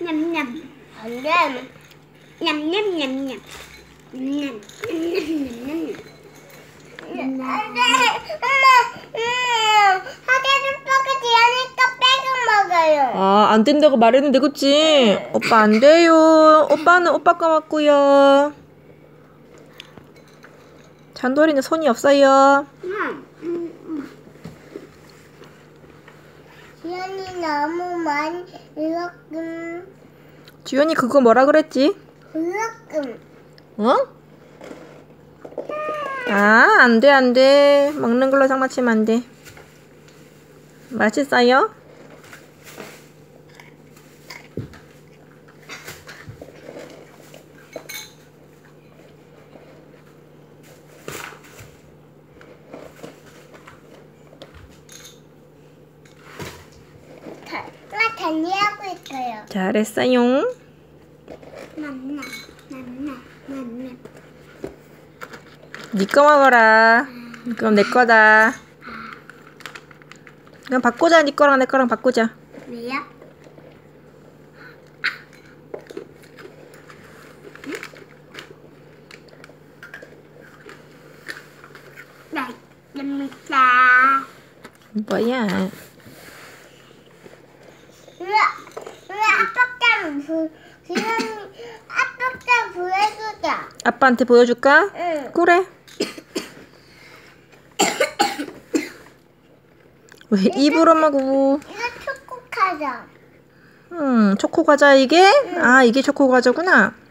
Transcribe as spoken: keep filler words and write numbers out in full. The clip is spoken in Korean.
냠냠. 안 돼. 냠냠냠냠. 냠냠. 냠냠냠냠. 안 돼. 엄마. 음. 하계는 오빠가 지하니까 빼서 먹어요. 아, 안 된다고 말했는데, 그치? 오빠 안 돼요. 오빠는 오빠 거 먹고요. 잔돌이는 손이 없어요. 음. 음. 지연이 너무 많이 이렇게 주연이 그거 뭐라 그랬지? 이렇게 어? 아, 안 돼, 안 돼. 먹는 걸로 장난치면 안 돼. 맛있어요? 나 달리하고 있어요. 잘했어요. 맘마, 맘마, 맘마. 니 거 먹어라. 그럼 내 거다. 그럼 바꾸자. 니 거랑 내 거랑 바꾸자. 왜요? 나 재밌다. 뭐야? 왜, 왜 아빠랑 부, 지금 아빠랑 보여주자. 아빠한테 보여줄까? 응. 그래. 왜 입으로 먹어? 이거 초코 과자. 음, 초코 과자 이게? 아, 이게 초코 과자구나.